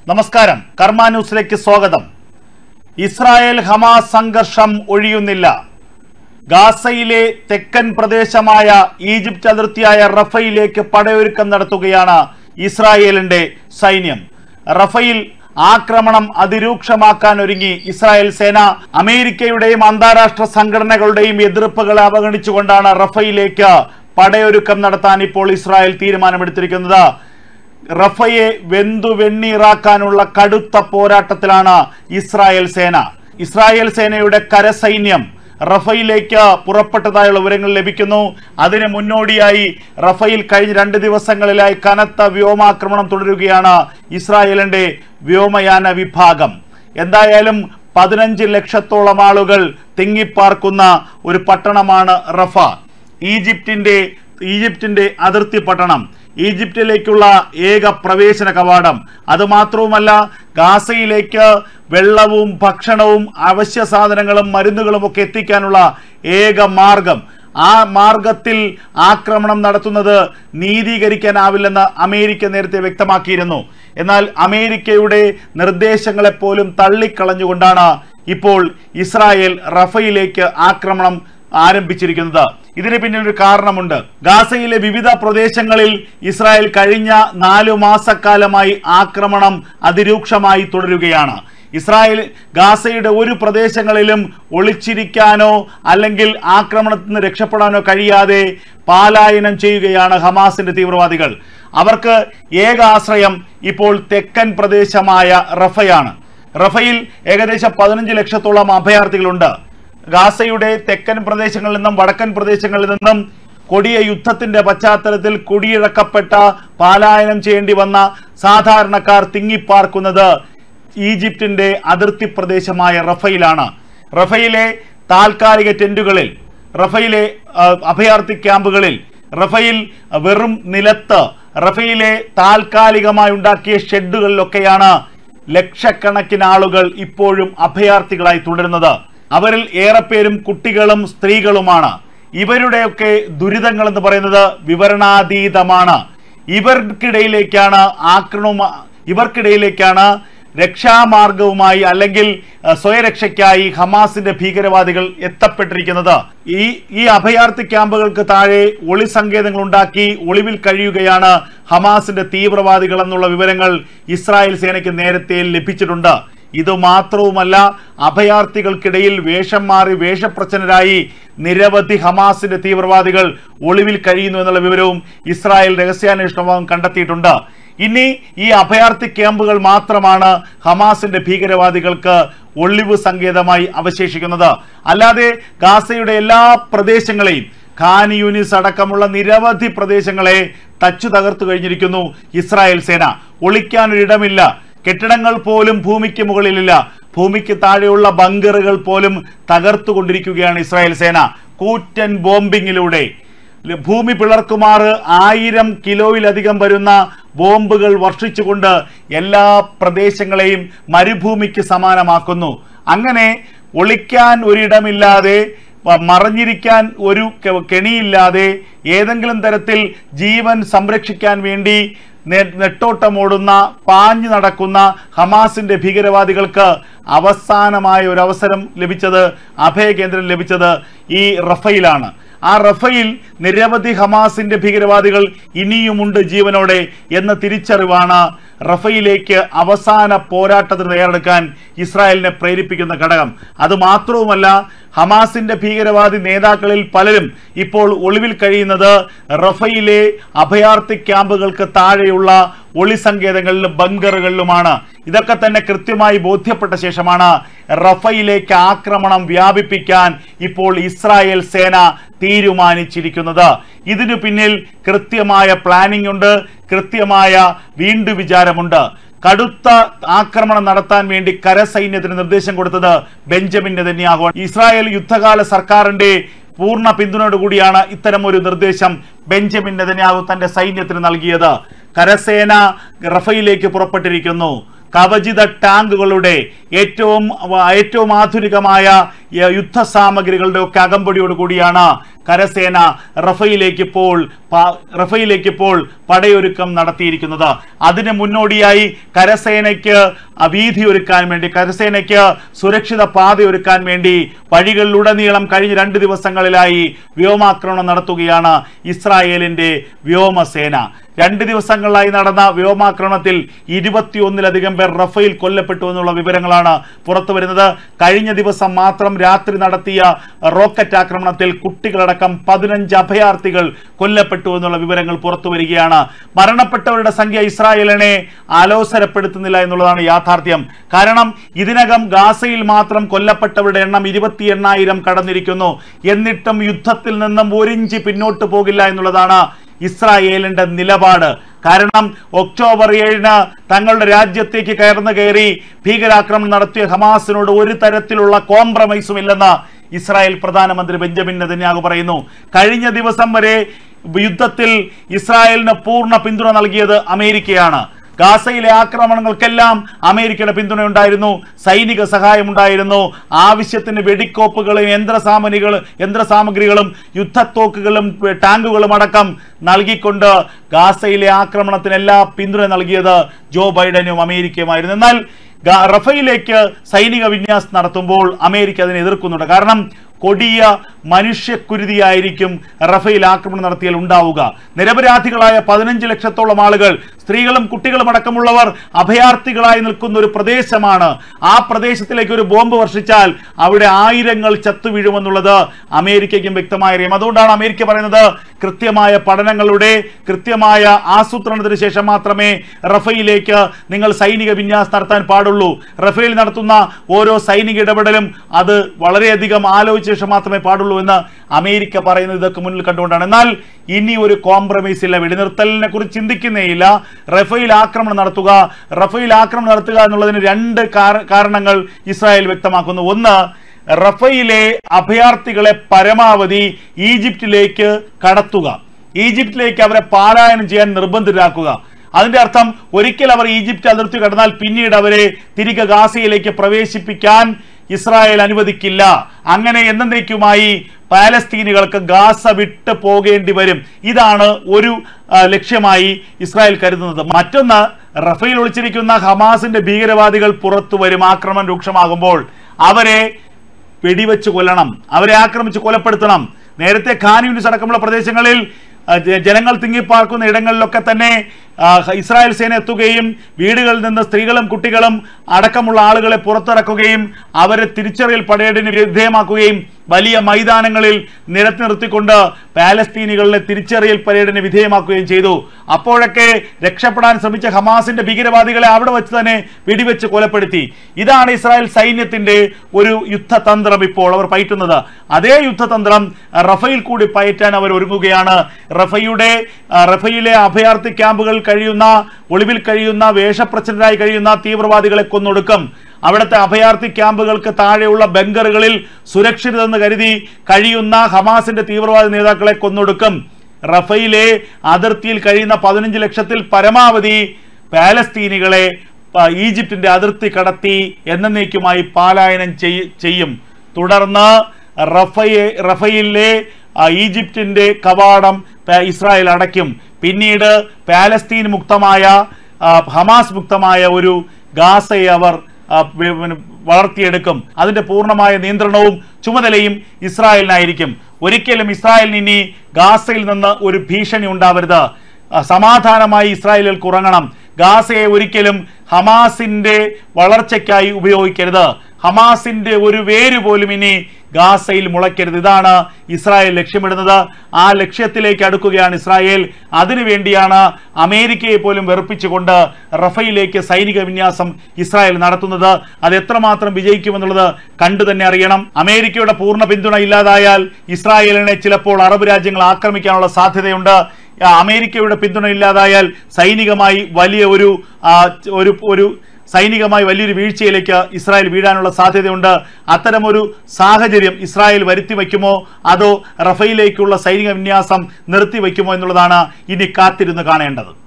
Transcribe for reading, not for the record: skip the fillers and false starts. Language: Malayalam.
നമസ്കാരം, കർമ്മ ന്യൂസിലേക്ക് സ്വാഗതം. ഇസ്രായേൽ ഹമാസ് സംഘർഷം ഒഴിയുന്നില്ല. ഗാസയിലെ തെക്കൻ പ്രദേശമായ ഈജിപ്ത് അതിർത്തിയായ റഫയിലേക്ക് പടയൊരുക്കം നടത്തുകയാണ് ഇസ്രായേലിന്റെ സൈന്യം. റഫയിൽ ആക്രമണം അതിരൂക്ഷമാക്കാൻ ഒരുങ്ങി ഇസ്രായേൽ സേന. അമേരിക്കയുടെയും അന്താരാഷ്ട്ര സംഘടനകളുടെയും എതിർപ്പുകളെ അവഗണിച്ചുകൊണ്ടാണ് റഫയിലേക്ക് പടയൊരുക്കം നടത്താൻ ഇപ്പോൾ ഇസ്രായേൽ തീരുമാനമെടുത്തിരിക്കുന്നത്. റഫയെ വെണ്ണീറാക്കാനുള്ള കടുത്ത പോരാട്ടത്തിലാണ് ഇസ്രായേൽ സേന. ഇസ്രായേൽ സേനയുടെ കരസൈന്യം റഫയിലേക്ക് പുറപ്പെട്ടതായുള്ള വിവരങ്ങൾ ലഭിക്കുന്നു. അതിന് മുന്നോടിയായി റഫയിൽ കഴിഞ്ഞ 2 ദിവസങ്ങളിലായി കനത്ത വ്യോമാക്രമണം തുടരുകയാണ് ഇസ്രായേലിന്റെ വ്യോമയാന വിഭാഗം. എന്തായാലും 15 ലക്ഷത്തോളം ആളുകൾ തിങ്ങിപ്പാർക്കുന്ന ഒരു പട്ടണമാണ് റഫ. ഈജിപ്തിന്റെ അതിർത്തി പട്ടണം, ഈജിപ്തിലേക്കുള്ള ഏക പ്രവേശന കവാടം. അതുമാത്രവുമല്ല, ഗാസയിലേക്ക് വെള്ളവും ഭക്ഷണവും അവശ്യ സാധനങ്ങളും മരുന്നുകളും ഒക്കെ എത്തിക്കാനുള്ള ഏക മാർഗം. ആ മാർഗത്തിൽ ആക്രമണം നടത്തുന്നത് നീതീകരിക്കാനാവില്ലെന്ന് അമേരിക്ക നേരത്തെ വ്യക്തമാക്കിയിരുന്നു. എന്നാൽ അമേരിക്കയുടെ നിർദ്ദേശങ്ങളെപ്പോലും തള്ളിക്കളഞ്ഞുകൊണ്ടാണ് ഇപ്പോൾ ഇസ്രായേൽ റഫയിലേക്ക് ആക്രമണം ആരംഭിച്ചിരിക്കുന്നത്. ഇതിന് പിന്നിൽ ഒരു കാരണമുണ്ട്. ഗാസയിലെ വിവിധ പ്രദേശങ്ങളിൽ ഇസ്രായേൽ കഴിഞ്ഞ 4 മാസക്കാലമായി ആക്രമണം അതിരൂക്ഷമായി തുടരുകയാണ്. ഇസ്രായേൽ ഗാസയുടെ ഒരു പ്രദേശങ്ങളിലും ഒളിച്ചിരിക്കാനോ അല്ലെങ്കിൽ ആക്രമണത്തിൽ നിന്ന് രക്ഷപ്പെടാനോ കഴിയാതെ പലായനം ചെയ്യുകയാണ് ഹമാസിന്റെ തീവ്രവാദികൾ. അവർക്ക് ഏക ആശ്രയം ഇപ്പോൾ തെക്കൻ പ്രദേശമായ റഫയാണ്. റഫയിൽ ഏകദേശം 15 ലക്ഷത്തോളം അഭയാർത്ഥികളുണ്ട്. ഗാസയുടെ തെക്കൻ പ്രദേശങ്ങളിൽ നിന്നും വടക്കൻ പ്രദേശങ്ങളിൽ നിന്നും കൊടിയ യുദ്ധത്തിന്റെ പശ്ചാത്തലത്തിൽ കുടിയിറക്കപ്പെട്ട പലായനം ചെയ്യേണ്ടി വന്ന സാധാരണക്കാർ തിങ്ങിപ്പാർക്കുന്നത് ഈജിപ്തിന്റെ അതിർത്തി പ്രദേശമായ റഫയിലാണ്. റഫയിലെ താൽക്കാലിക ടെന്റുകളിൽ, റഫയിലെ അഭയാർത്ഥി ക്യാമ്പുകളിൽ, റഫയിൽ വെറും നിലത്ത്, റഫയിലെ താൽക്കാലികമായി ഉണ്ടാക്കിയ ഷെഡുകളിലൊക്കെയാണ് ലക്ഷക്കണക്കിന് ആളുകൾ ഇപ്പോഴും അഭയാർത്ഥികളായി തുടരുന്നത്. അവരിൽ ഏറെ പേരും കുട്ടികളും സ്ത്രീകളുമാണ്. ഇവരുടെയൊക്കെ ദുരിതങ്ങൾ എന്ന് പറയുന്നത് വിവരണാതീതമാണ്. ഇവർക്കിടയിലേക്കാണ് രക്ഷാമാർഗവുമായി അല്ലെങ്കിൽ സ്വയരക്ഷയ്ക്കായി ഹമാസിന്റെ ഭീകരവാദികൾ എത്തപ്പെട്ടിരിക്കുന്നത്. ഈ അഭയാർത്ഥി ക്യാമ്പുകൾക്ക് താഴെ ഒളി സങ്കേതങ്ങൾ ഉണ്ടാക്കി ഒളിവിൽ കഴിയുകയാണ് ഹമാസിന്റെ തീവ്രവാദികൾ എന്നുള്ള വിവരങ്ങൾ ഇസ്രായേൽ സേനയ്ക്ക് നേരത്തെ ലഭിച്ചിട്ടുണ്ട്. ഇതുമാത്രവുമല്ല, അഭയാർത്ഥികൾക്കിടയിൽ വേഷം മാറി വേഷപ്രച്ഛന്നരായി നിരവധി ഹമാസിന്റെ തീവ്രവാദികൾ ഒളിവിൽ കഴിയുന്നു എന്നുള്ള വിവരവും ഇസ്രായേൽ രഹസ്യാന്വേഷണ വിഭാഗം കണ്ടെത്തിയിട്ടുണ്ട്. ഇനി ഈ അഭയാർത്ഥി ക്യാമ്പുകൾ മാത്രമാണ് ഹമാസിന്റെ ഭീകരവാദികൾക്ക് ഒളിവ് സങ്കേതമായി അവശേഷിക്കുന്നത്. അല്ലാതെ ഗാസയുടെ എല്ലാ പ്രദേശങ്ങളെയും, ഖാൻ യൂനിസ് അടക്കമുള്ള നിരവധി പ്രദേശങ്ങളെ തച്ചു തകർത്തു കഴിഞ്ഞിരിക്കുന്നു ഇസ്രായേൽ സേന. ഒളിക്കാനൊരിടമില്ല. കെട്ടിടങ്ങൾ പോലും ഭൂമിക്ക് മുകളിലില്ല. ഭൂമിക്ക് താഴെയുള്ള ബങ്കറുകൾ പോലും തകർത്തുകൊണ്ടിരിക്കുകയാണ് ഇസ്രായേൽ സേന. കൂറ്റൻ ബോംബിങ്ങിലൂടെ ഭൂമി പിളർക്കുമാറ് 1000 കിലോയിലധികം വരുന്ന ബോംബുകൾ വർഷിച്ചുകൊണ്ട് എല്ലാ പ്രദേശങ്ങളെയും മരുഭൂമിക്ക് സമാനമാക്കുന്നു. അങ്ങനെ ഒളിക്കാൻ ഒരിടമില്ലാതെ, മറഞ്ഞിരിക്കാൻ ഒരു കെണിയില്ലാതെ, ഏതെങ്കിലും തരത്തിൽ ജീവൻ സംരക്ഷിക്കാൻ വേണ്ടി നെട്ടോട്ടമോടുന്ന, പാഞ്ഞു നടക്കുന്ന ഹമാസിന്റെ ഭീകരവാദികൾക്ക് അവസാനമായ ഒരു അവസരം ലഭിച്ചത്, അഭയകേന്ദ്രം ലഭിച്ചത് ഈ റഫയിലാണ്. ആ റഫയിൽ നിരവധി ഹമാസിന്റെ ഭീകരവാദികൾ ഇനിയുമുണ്ട് ജീവനോടെ എന്ന തിരിച്ചറിവാണ് റഫയിലേക്ക് അവസാന പോരാട്ടത്തിന് തയ്യാറെടുക്കാൻ ഇസ്രായേലിനെ പ്രേരിപ്പിക്കുന്ന ഘടകം. അതുമാത്രവുമല്ല, ഹമാസിന്റെ ഭീകരവാദി നേതാക്കളിൽ പലരും ഇപ്പോൾ ഒളിവിൽ കഴിയുന്നത് റഫയിലെ അഭയാർത്ഥി ക്യാമ്പുകൾക്ക് താഴെയുള്ള ഒളി സങ്കേതങ്ങളിലും ബങ്കറുകളിലുമാണ്. ഇതൊക്കെ തന്നെ കൃത്യമായി ബോധ്യപ്പെട്ട ശേഷമാണ് റഫയിലേക്ക് ആക്രമണം വ്യാപിപ്പിക്കാൻ ഇപ്പോൾ ഇസ്രായേൽ സേന തീരുമാനിച്ചിരിക്കുന്നത്. ഇതിനു പിന്നിൽ കൃത്യമായ പ്ലാനിംഗ് ഉണ്ട്, കൃത്യമായ വീണ്ടു വിചാരമുണ്ട്. കടുത്ത ആക്രമണം നടത്താൻ വേണ്ടി കരസൈന്യത്തിന് നിർദ്ദേശം കൊടുത്തത് ബെഞ്ചമിൻ നെതന്യാഹു. ഇസ്രായേൽ യുദ്ധകാല സർക്കാരിന്റെ പൂർണ്ണ പിന്തുണയോടുകൂടിയാണ് ഇത്തരം ഒരു നിർദ്ദേശം ബെഞ്ചമിൻ നെതന്യാഹു തന്റെ സൈന്യത്തിന് നൽകിയത്. കരസേന റഫയിലേക്ക് പുറപ്പെട്ടിരിക്കുന്നു. കവചിത ടാങ്കുകളുടെ ഏറ്റവും ആധുനികമായ യുദ്ധസാമഗ്രികളുടെ ഒക്കെ അകമ്പടിയോട് കൂടിയാണ് കരസേന റഫയിലേക്ക് ഇപ്പോൾ പടയൊരുക്കം നടത്തിയിരിക്കുന്നത്. അതിന് മുന്നോടിയായി കരസേനയ്ക്ക് വീതി ഒരുക്കാൻ വേണ്ടി, കരസേനയ്ക്ക് സുരക്ഷിത പാതയൊരുക്കാൻ വേണ്ടി വഴികളിലുടനീളം കഴിഞ്ഞ 2 ദിവസങ്ങളിലായി വ്യോമാക്രമണം നടത്തുകയാണ് ഇസ്രായേലിന്റെ വ്യോമസേന. 2 ദിവസങ്ങളിലായി നടന്ന വ്യോമാക്രമണത്തിൽ 21-ലധികം പേർ റഫേൽ കൊല്ലപ്പെട്ടു എന്നുള്ള വിവരങ്ങളാണ് പുറത്തു വരുന്നത്. കഴിഞ്ഞ ദിവസം മാത്രം രാത്രി നടത്തിയ റോക്കറ്റ് ആക്രമണത്തിൽ കുട്ടികളടക്കം 15 അഭയാർത്ഥികൾ കൊല്ലപ്പെട്ടു എന്നുള്ള വിവരങ്ങൾ പുറത്തു വരികയാണ്. മരണപ്പെട്ടവരുടെ സംഖ്യ ഇസ്രായേലിനെ ആലോസരപ്പെടുത്തുന്നില്ല എന്നുള്ളതാണ് യാഥാർത്ഥ്യം. കാരണം ഇതിനകം ഗാസയിൽ മാത്രം കൊല്ലപ്പെട്ടവരുടെ എണ്ണം 28,000 കടന്നിരിക്കുന്നു. എന്നിട്ടും യുദ്ധത്തിൽ നിന്നും 1 ഇഞ്ച് പിന്നോട്ട് പോകില്ല എന്നുള്ളതാണ് ഇസ്രായേലിന്റെ നിലപാട്. കാരണം ഒക്ടോബർ 7-ന് തങ്ങളുടെ രാജ്യത്തേക്ക് കയറി ഭീകരാക്രമണം നടത്തിയ ഹമാസിനോട് ഒരു തരത്തിലുള്ള കോംപ്രമൈസും ഇല്ലെന്ന് ഇസ്രായേൽ പ്രധാനമന്ത്രി ബെഞ്ചമിൻ നെതന്യാഹു പറയുന്നു. കഴിഞ്ഞ ദിവസം വരെ യുദ്ധത്തിൽ ഇസ്രായേലിന് പൂർണ്ണ പിന്തുണ നൽകിയത് അമേരിക്കയാണ്. ഗാസയിലെ ആക്രമണങ്ങൾക്കെല്ലാം അമേരിക്കയുടെ പിന്തുണയുണ്ടായിരുന്നു, സൈനിക സഹായമുണ്ടായിരുന്നു. ആവശ്യത്തിന് വെടിക്കോപ്പുകളും യന്ത്രസാമഗ്രികളും യുദ്ധത്തോക്കുകളും ടാങ്കുകളും അടക്കം നൽകിക്കൊണ്ട് ഗാസയിലെ ആക്രമണത്തിന് എല്ലാ പിന്തുണ നൽകിയത് ജോ ബൈഡനും അമേരിക്കയുമായിരുന്നു. എന്നാൽ റഫയിലേക്ക് സൈനിക വിന്യാസം നടത്തുമ്പോൾ അമേരിക്ക അതിനെ എതിർക്കുന്നുണ്ട്. കാരണം കൊടിയ മനുഷ്യക്കുരുതിയായിരിക്കും റഫേൽ ആക്രമണം നടത്തിയാൽ ഉണ്ടാവുക. നിരപരാധികളായ 15 ലക്ഷത്തോളം ആളുകൾ, സ്ത്രീകളും കുട്ടികളും അടക്കമുള്ളവർ അഭയാർത്ഥികളായി നിൽക്കുന്ന ഒരു പ്രദേശമാണ്. ആ പ്രദേശത്തിലേക്ക് ഒരു ബോംബ് വർഷിച്ചാൽ അവിടെ ആയിരങ്ങൾ ചത്തുവീഴുമെന്നുള്ളത് അമേരിക്കയ്ക്കും വ്യക്തമായി അറിയാം. അതുകൊണ്ടാണ് അമേരിക്ക പറയുന്നത് കൃത്യമായ പഠനങ്ങളുടെ കൃത്യമായ ആസൂത്രണത്തിന് ശേഷം മാത്രമേ റഫയിലേക്ക് നിങ്ങൾ സൈനിക വിന്യാസം നടത്താൻ പാടുള്ളൂ. റഫേൽ നടത്തുന്ന ഓരോ സൈനിക ഇടപെടലും അത് വളരെയധികം ആലോചിച്ച ശേഷം മാത്രമേ പാടുള്ളൂ എന്ന് അമേരിക്ക പറയുന്നത് ഇതൊക്കെ മുന്നിൽ കണ്ടുകൊണ്ടാണ്. എന്നാൽ ഇനി ഒരു കോംപ്രമൈസ് ഇല്ല, വെടിനിർത്തലിനെ കുറിച്ച് ചിന്തിക്കുന്നേയില്ല. റഫേൽ ആക്രമണം നടത്തുക എന്നുള്ളതിന് 2 കാരണങ്ങൾ ഇസ്രായേൽ വ്യക്തമാക്കുന്നു. ഒന്ന്, റഫയിലെ അഭയാർത്ഥികളെ പരമാവധി ഈജിപ്തിലേക്ക് കടത്തുക, ഈജിപ്തിലേക്ക് അവരെ പലായനം ചെയ്യാൻ നിർബന്ധിതരാക്കുക. അതിന്റെ അർത്ഥം ഒരിക്കൽ അവർ ഈജിപ്റ്റ് അതിർത്തി കടന്നാൽ പിന്നീട് അവരെ തിരികെ ഗാസയിലേക്ക് പ്രവേശിപ്പിക്കാൻ ഇസ്രായേൽ അനുവദിക്കില്ല. അങ്ങനെ എന്നേക്കുമായി പാലസ്തീനികൾക്ക് ഗാസ വിട്ട് പോകേണ്ടി വരും. ഇതാണ് ഒരു ലക്ഷ്യമായി ഇസ്രായേൽ കരുതുന്നത്. മറ്റൊന്ന്, റഫേൽ ഒളിച്ചിരിക്കുന്ന ഹമാസിന്റെ ഭീകരവാദികൾ പുറത്തു വരും. ആക്രമണം രൂക്ഷമാകുമ്പോൾ അവരെ വെടിവെച്ച് കൊല്ലണം, അവരെ ആക്രമിച്ച് കൊലപ്പെടുത്തണം. നേരത്തെ ഖാൻ യൂനിസ് അടക്കമുള്ള പ്രദേശങ്ങളിൽ ജനങ്ങൾ തിങ്ങിപ്പാർക്കുന്ന ഇടങ്ങളിലൊക്കെ തന്നെ ഇസ്രായേൽ സേന എത്തുകയും വീടുകളിൽ നിന്ന് സ്ത്രീകളും കുട്ടികളും അടക്കമുള്ള ആളുകളെ പുറത്തിറക്കുകയും അവരെ തിരിച്ചറിയൽ പരേഡിന് വിധേയമാക്കുകയും വലിയ മൈതാനങ്ങളിൽ നിർത്തിക്കൊണ്ട് പാലസ്തീനികളെ തിരിച്ചറിയൽ പരേഡിന് വിധേയമാക്കുകയും ചെയ്തു. അപ്പോഴൊക്കെ രക്ഷപ്പെടാൻ ശ്രമിച്ച ഹമാസിന്റെ ഭീകരവാദികളെ അവിടെ വെച്ച് തന്നെ വെടിവെച്ച് കൊലപ്പെടുത്തി. ഇതാണ് ഇസ്രായേൽ സൈന്യത്തിന്റെ ഒരു യുദ്ധതന്ത്രം. ഇപ്പോൾ അവർ പയറ്റുന്നത് അതേ യുദ്ധതന്ത്രം റഫേൽ കൂടി പയറ്റാൻ അവർ ഒരുങ്ങുകയാണ്. റഫയിലെ അഭയാർത്ഥി ക്യാമ്പുകൾ ഒളിവിൽ കഴിയുന്ന വേഷപ്രച്ഛന്നരായി കഴിയുന്ന തീവ്രവാദികളെ കൊന്നൊടുക്കും. അവിടുത്തെ അഭയാർത്ഥി ക്യാമ്പുകൾക്ക് താഴെയുള്ള ബങ്കറുകളിൽ സുരക്ഷിതരെന്ന് കരുതി കഴിയുന്ന ഹമാസിന്റെ തീവ്രവാദി നേതാക്കളെ കൊന്നൊടുക്കും. റഫയിലെ അതിർത്തിയിൽ കഴിയുന്ന 15 ലക്ഷത്തിൽ പരമാവധി പാലസ്തീനികളെ ഈജിപ്തിന്റെ അതിർത്തി കടത്തി എന്നേക്കുമായി പലായനം ചെയ്യും. തുടർന്ന് റഫയിലെ ഈജിപ്തിന്റെ കവാടം ഇസ്രായേൽ അടയ്ക്കും. പിന്നീട് പാലസ്തീൻ മുക്തമായ ഹമാസ് മുക്തമായ ഒരു ഗാസയെ അവർ വളർത്തിയെടുക്കും. അതിന്റെ പൂർണ്ണമായ നിയന്ത്രണവും ചുമതലയും ഇസ്രായേലിനായിരിക്കും. ഒരിക്കലും ഇസ്രായേലിന് ഇനി ഗാസയിൽ നിന്ന് ഒരു ഭീഷണി ഉണ്ടാവരുത്. സമാധാനമായി ഇസ്രായേലുകൾക്ക് ഉറങ്ങണം. ഗാസയെ ഒരിക്കലും ഹമാസിന്റെ വളർച്ചയ്ക്കായി ഉപയോഗിക്കരുത്. ഹമാസിന്റെ ഒരു വേര് പോലും ഇനി ഗാസയിൽ മുളയ്ക്കരുത്. ഇതാണ് ഇസ്രായേൽ ലക്ഷ്യമിടുന്നത്. ആ ലക്ഷ്യത്തിലേക്ക് അടുക്കുകയാണ് ഇസ്രായേൽ. അതിനുവേണ്ടിയാണ് അമേരിക്കയെ പോലും വെറുപ്പിച്ചുകൊണ്ട് റഫയിലേക്ക് സൈനിക വിന്യാസം ഇസ്രായേൽ നടത്തുന്നത്. അത് എത്രമാത്രം വിജയിക്കുമെന്നുള്ളത് കണ്ടു തന്നെ അറിയണം. അമേരിക്കയുടെ പൂർണ്ണ പിന്തുണ ഇല്ലാതായാൽ ഇസ്രായേലിനെ ചിലപ്പോൾ അറബ് രാജ്യങ്ങൾ ആക്രമിക്കാനുള്ള സാധ്യതയുണ്ട്. അമേരിക്കയുടെ പിന്തുണ ഇല്ലാതായാൽ സൈനികമായി വലിയൊരു വീഴ്ചയിലേക്ക് ഇസ്രായേൽ വീഴാനുള്ള സാധ്യതയുണ്ട്. അത്തരമൊരു സാഹചര്യം ഇസ്രായേൽ വരുത്തി വയ്ക്കുമോ അതോ റഫയിലേക്കുള്ള സൈനിക വിന്യാസം നിർത്തിവെക്കുമോ എന്നുള്ളതാണ് ഇനി കാത്തിരുന്ന് കാണേണ്ടത്.